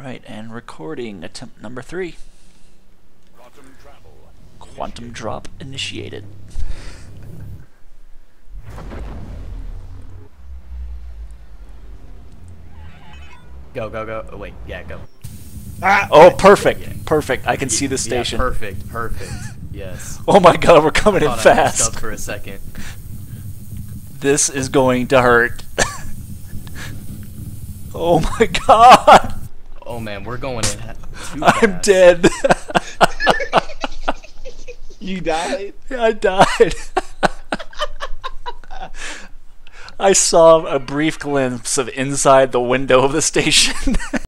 Alright, and recording attempt number 3. Quantum drop initiated. Go, go, go. Oh, wait, yeah, go. Ah! Oh, perfect. Yeah. Perfect. I can see the station. Yeah, perfect, perfect. Yes. Oh my god, we're coming in fast. I messed up for a second. This is going to hurt. Oh my god. Oh man, we're going in too fast. I'm dead. You died? I died. I saw a brief glimpse of inside the window of the station.